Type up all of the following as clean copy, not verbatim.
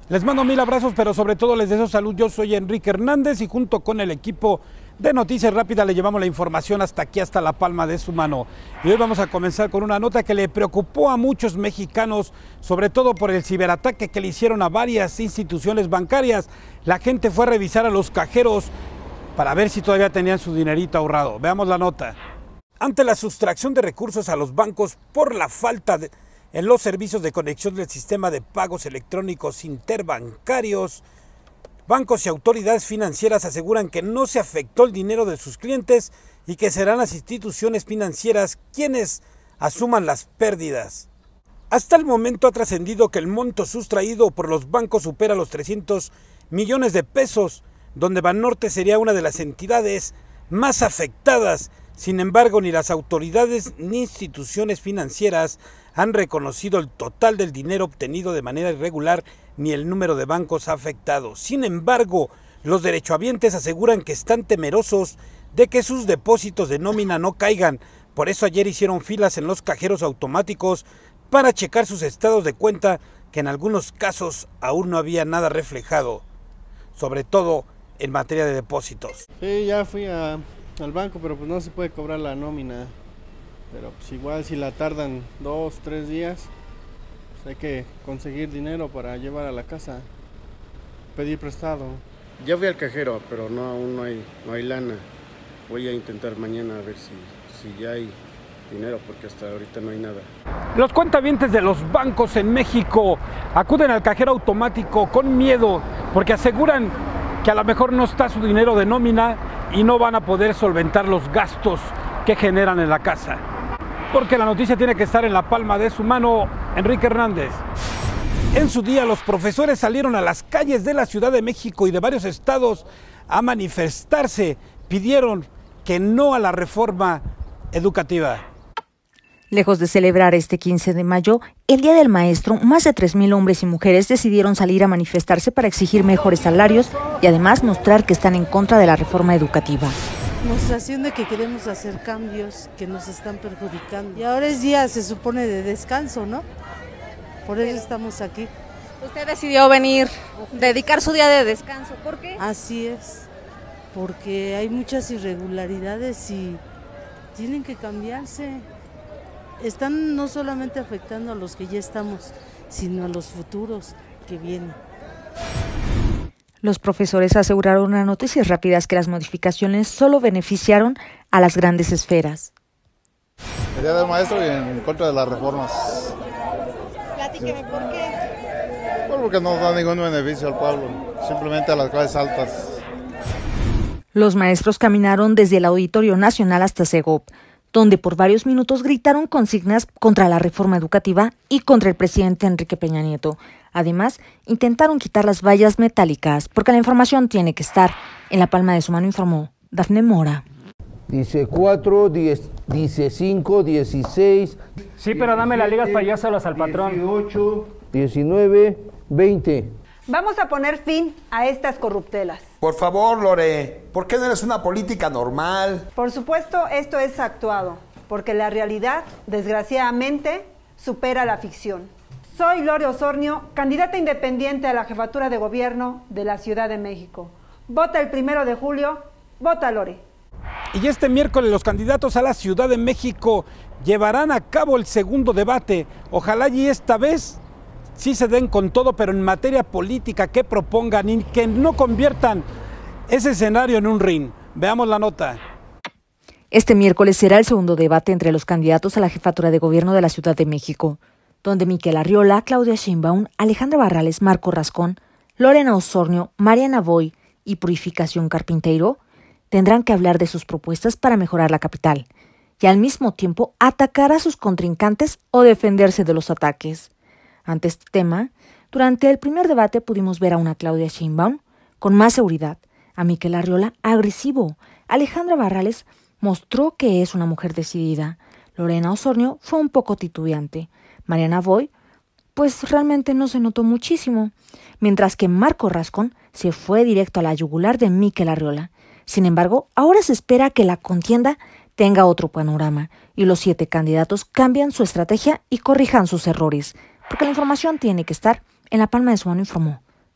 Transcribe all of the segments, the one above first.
Les mando 1000 abrazos, pero sobre todo les deseo salud. Yo soy Enrique Hernández y junto con el equipo de Noticias Rápidas le llevamos la información hasta aquí, hasta la palma de su mano. Y hoy vamos a comenzar con una nota que le preocupó a muchos mexicanos, sobre todo por el ciberataque que le hicieron a varias instituciones bancarias. La gente fue a revisar a los cajeros para ver si todavía tenían su dinerito ahorrado. Veamos la nota. Ante la sustracción de recursos a los bancos por la falta en los servicios de conexión del sistema de pagos electrónicos interbancarios, bancos y autoridades financieras aseguran que no se afectó el dinero de sus clientes y que serán las instituciones financieras quienes asuman las pérdidas. Hasta el momento ha trascendido que el monto sustraído por los bancos supera los 300 millones de pesos, donde Banorte sería una de las entidades más afectadas. Sin embargo, ni las autoridades ni instituciones financieras han reconocido el total del dinero obtenido de manera irregular ni el número de bancos afectados. Sin embargo, los derechohabientes aseguran que están temerosos de que sus depósitos de nómina no caigan. Por eso ayer hicieron filas en los cajeros automáticos para checar sus estados de cuenta, que en algunos casos aún no había nada reflejado, sobre todo en materia de depósitos. Sí, ya fui al banco, pero pues no se puede cobrar la nómina. Pero pues igual si la tardan 2, 3 días, pues hay que conseguir dinero para llevar a la casa, pedir prestado. Ya fui al cajero, pero aún no hay lana. Voy a intentar mañana a ver si ya hay dinero, porque hasta ahorita no hay nada. Los cuentavientes de los bancos en México acuden al cajero automático con miedo porque aseguran que a lo mejor no está su dinero de nómina y no van a poder solventar los gastos que generan en la casa. Porque la noticia tiene que estar en la palma de su mano. Enrique Hernández. En su día, los profesores salieron a las calles de la Ciudad de México y de varios estados a manifestarse. Pidieron que no a la reforma educativa. Lejos de celebrar este 15 de mayo, el Día del Maestro, más de 3,000 hombres y mujeres decidieron salir a manifestarse para exigir mejores salarios y además mostrar que están en contra de la reforma educativa. Demostración de que queremos hacer cambios que nos están perjudicando. Y ahora es día, se supone, de descanso, ¿no? Por eso estamos aquí. Usted decidió venir, dedicar su día de descanso. ¿Por qué? Así es, porque hay muchas irregularidades y tienen que cambiarse. Están no solamente afectando a los que ya estamos, sino a los futuros que vienen. Los profesores aseguraron a Noticias Rápidas que las modificaciones solo beneficiaron a las grandes esferas. El Día del Maestro y en contra de las reformas. Platíqueme, ¿por qué? Porque no da ningún beneficio al pueblo, simplemente a las clases altas. Los maestros caminaron desde el Auditorio Nacional hasta Segov, donde por varios minutos gritaron consignas contra la reforma educativa y contra el presidente Enrique Peña Nieto. Además, intentaron quitar las vallas metálicas, porque la información tiene que estar en la palma de su mano, informó Dafne Mora. Dice 4, dice 5, 16... Sí, pero dame las ligas para llevárselas al patrón. 18, 19, 20... Vamos a poner fin a estas corruptelas. Por favor, Lore, ¿por qué no eres una política normal? Por supuesto, esto es actuado, porque la realidad, desgraciadamente, supera la ficción. Soy Lore Osornio, candidata independiente a la jefatura de gobierno de la Ciudad de México. Vota el 1 de julio, vota Lore. Y este miércoles los candidatos a la Ciudad de México llevarán a cabo el segundo debate. Ojalá y esta vez sí se den con todo, pero en materia política que propongan y que no conviertan ese escenario en un ring. Veamos la nota. Este miércoles será el segundo debate entre los candidatos a la jefatura de gobierno de la Ciudad de México, donde Miquel Arriola, Claudia Sheinbaum, Alejandra Barrales, Marco Rascón, Lorena Osornio, Mariana Boy y Purificación Carpinteiro tendrán que hablar de sus propuestas para mejorar la capital y al mismo tiempo atacar a sus contrincantes o defenderse de los ataques. Ante este tema, durante el primer debate pudimos ver a una Claudia Sheinbaum con más seguridad, a Miquel Arriola agresivo, Alejandra Barrales mostró que es una mujer decidida, Lorena Osornio fue un poco titubeante, Mariana Boy, pues realmente no se notó muchísimo, mientras que Marco Rascón se fue directo a la yugular de Miquel Arriola. Sin embargo, ahora se espera que la contienda tenga otro panorama y los 7 candidatos cambian su estrategia y corrijan sus errores, porque la información tiene que estar en la palma de su mano, informó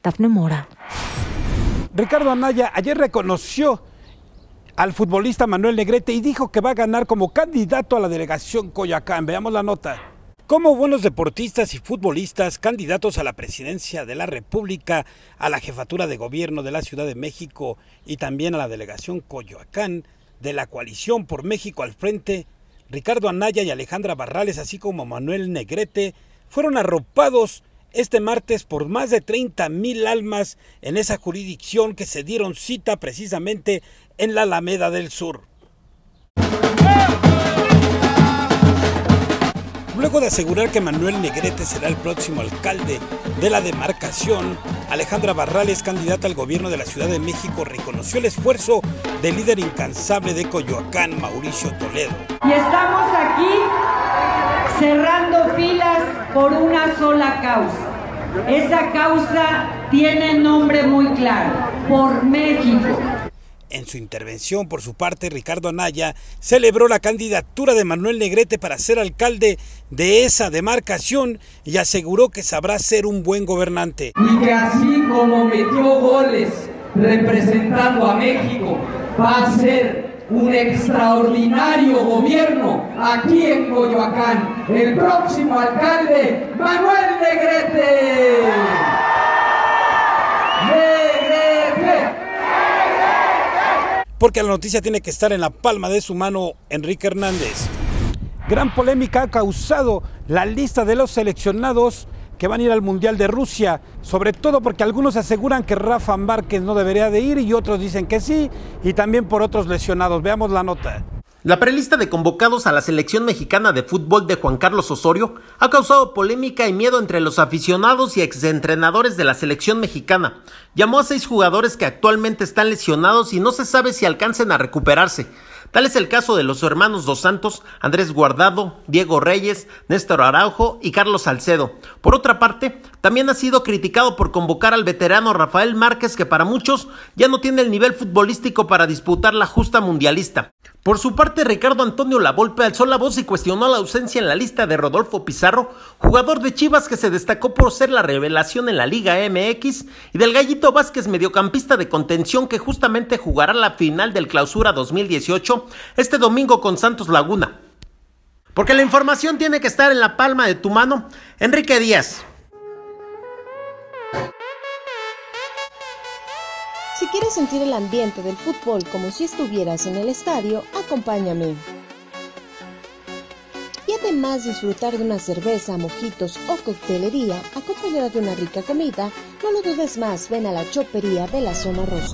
Dafne Mora. Ricardo Anaya ayer reconoció al futbolista Manuel Negrete y dijo que va a ganar como candidato a la delegación Coyoacán. Veamos la nota. Como buenos deportistas y futbolistas, candidatos a la presidencia de la República, a la jefatura de gobierno de la Ciudad de México y también a la delegación Coyoacán de la coalición por México al frente, Ricardo Anaya y Alejandra Barrales, así como Manuel Negrete, fueron arropados este martes por más de 30,000 almas en esa jurisdicción que se dieron cita precisamente en la Alameda del Sur. Luego de asegurar que Manuel Negrete será el próximo alcalde de la demarcación, Alejandra Barrales, candidata al gobierno de la Ciudad de México, reconoció el esfuerzo del líder incansable de Coyoacán, Mauricio Toledo. Y estamos aquí cerrando filas por una sola causa. Esa causa tiene nombre muy claro: por México. En su intervención, por su parte, Ricardo Anaya celebró la candidatura de Manuel Negrete para ser alcalde de esa demarcación y aseguró que sabrá ser un buen gobernante. Y que así como metió goles representando a México, va a ser un extraordinario gobierno aquí en Coyoacán. El próximo alcalde, Manuel Negrete. Porque la noticia tiene que estar en la palma de su mano, Enrique Hernández. Gran polémica ha causado la lista de los seleccionados que van a ir al Mundial de Rusia, sobre todo porque algunos aseguran que Rafa Márquez no debería de ir y otros dicen que sí, y también por otros lesionados. Veamos la nota. La prelista de convocados a la selección mexicana de fútbol de Juan Carlos Osorio ha causado polémica y miedo entre los aficionados y exentrenadores de la selección mexicana. Llamó a 6 jugadores que actualmente están lesionados y no se sabe si alcancen a recuperarse. Tal es el caso de los hermanos Dos Santos, Andrés Guardado, Diego Reyes, Néstor Araujo y Carlos Salcedo. Por otra parte, también ha sido criticado por convocar al veterano Rafael Márquez, que para muchos ya no tiene el nivel futbolístico para disputar la justa mundialista. Por su parte, Ricardo Antonio Lavolpe alzó la voz y cuestionó la ausencia en la lista de Rodolfo Pizarro, jugador de Chivas que se destacó por ser la revelación en la Liga MX, y del Gallito Vázquez, mediocampista de contención que justamente jugará la final del Clausura 2018 este domingo con Santos Laguna. Porque la información tiene que estar en la palma de tu mano, Enrique Díaz. Si quieres sentir el ambiente del fútbol como si estuvieras en el estadio, acompáñame. Y además disfrutar de una cerveza, mojitos o coctelería acompañada de una rica comida, no lo dudes más, ven a la Chopería de la Zona Rosa.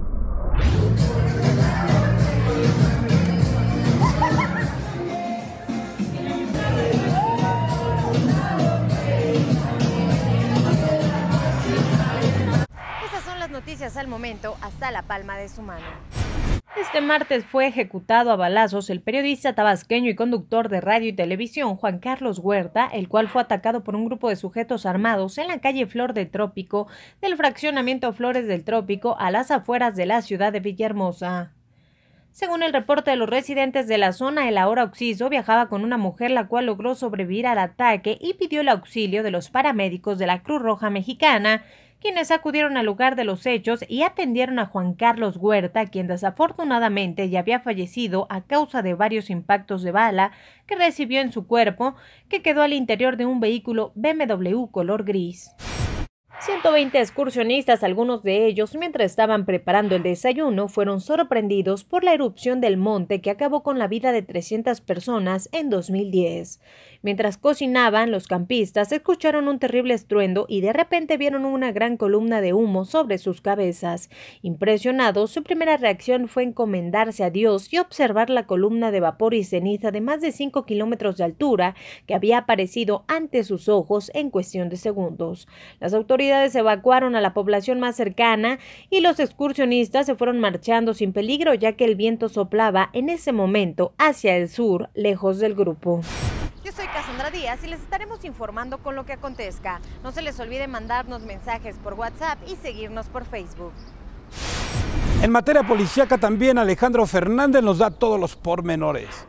Noticias al momento, hasta la palma de su mano. Este martes fue ejecutado a balazos el periodista tabasqueño y conductor de radio y televisión Juan Carlos Huerta, el cual fue atacado por un grupo de sujetos armados en la calle Flor del Trópico del fraccionamiento Flores del Trópico a las afueras de la ciudad de Villahermosa. Según el reporte de los residentes de la zona, el ahora occiso viajaba con una mujer la cual logró sobrevivir al ataque y pidió el auxilio de los paramédicos de la Cruz Roja Mexicana, quienes acudieron al lugar de los hechos y atendieron a Juan Carlos Huerta, quien desafortunadamente ya había fallecido a causa de varios impactos de bala que recibió en su cuerpo, que quedó al interior de un vehículo BMW color gris. 120 excursionistas, algunos de ellos mientras estaban preparando el desayuno, fueron sorprendidos por la erupción del monte que acabó con la vida de 300 personas en 2010. Mientras cocinaban, los campistas escucharon un terrible estruendo y de repente vieron una gran columna de humo sobre sus cabezas. Impresionados, su primera reacción fue encomendarse a Dios y observar la columna de vapor y ceniza de más de 5 kilómetros de altura que había aparecido ante sus ojos en cuestión de segundos. Las autoridades evacuaron a la población más cercana y los excursionistas se fueron marchando sin peligro, ya que el viento soplaba en ese momento hacia el sur, lejos del grupo. Yo soy Cassandra Díaz y les estaremos informando con lo que acontezca. No se les olvide mandarnos mensajes por WhatsApp y seguirnos por Facebook. En materia policíaca también Alejandro Fernández nos da todos los pormenores.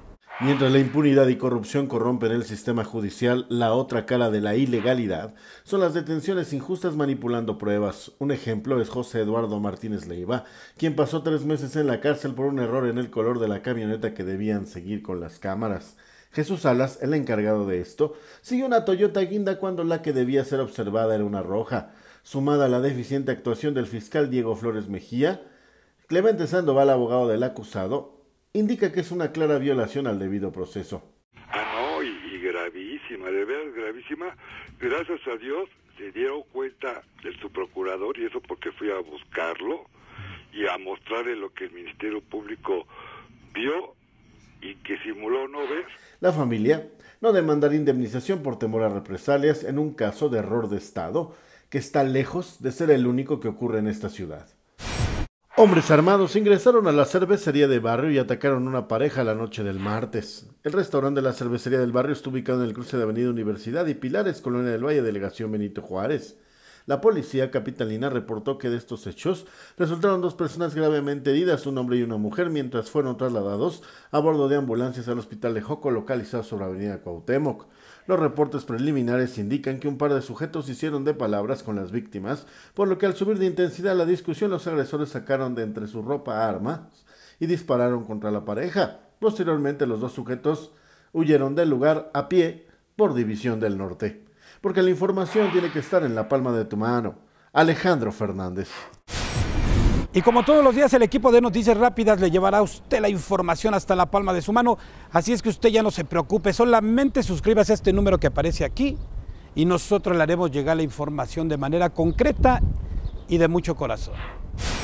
Mientras la impunidad y corrupción corrompen el sistema judicial, la otra cara de la ilegalidad son las detenciones injustas manipulando pruebas. Un ejemplo es José Eduardo Martínez Leiva, quien pasó 3 meses en la cárcel por un error en el color de la camioneta que debían seguir con las cámaras. Jesús Salas, el encargado de esto, siguió una Toyota Guinda cuando la que debía ser observada era una roja. Sumada a la deficiente actuación del fiscal Diego Flores Mejía, Clemente Sandoval, abogado del acusado, indica que es una clara violación al debido proceso. No, y gravísima, de veras gravísima. Gracias a Dios se dieron cuenta el subprocurador, y eso porque fui a buscarlo y a mostrarle lo que el Ministerio Público vio y que simuló no ver. La familia no demandará indemnización por temor a represalias en un caso de error de Estado que está lejos de ser el único que ocurre en esta ciudad. Hombres armados ingresaron a la cervecería de barrio y atacaron a una pareja la noche del martes. El restaurante de la cervecería del barrio está ubicado en el cruce de Avenida Universidad y Pilares, Colonia del Valle, delegación Benito Juárez. La policía capitalina reportó que de estos hechos resultaron 2 personas gravemente heridas, un hombre y una mujer, mientras fueron trasladados a bordo de ambulancias al hospital de Joco, localizado sobre Avenida Cuauhtémoc. Los reportes preliminares indican que un par de sujetos hicieron de palabras con las víctimas, por lo que al subir de intensidad la discusión, los agresores sacaron de entre su ropa armas y dispararon contra la pareja. Posteriormente, los 2 sujetos huyeron del lugar a pie por División del Norte. Porque la información tiene que estar en la palma de tu mano. Alejandro Fernández. Y como todos los días, el equipo de Noticias Rápidas le llevará a usted la información hasta la palma de su mano. Así es que usted ya no se preocupe, solamente suscríbase a este número que aparece aquí y nosotros le haremos llegar la información de manera concreta y de mucho corazón.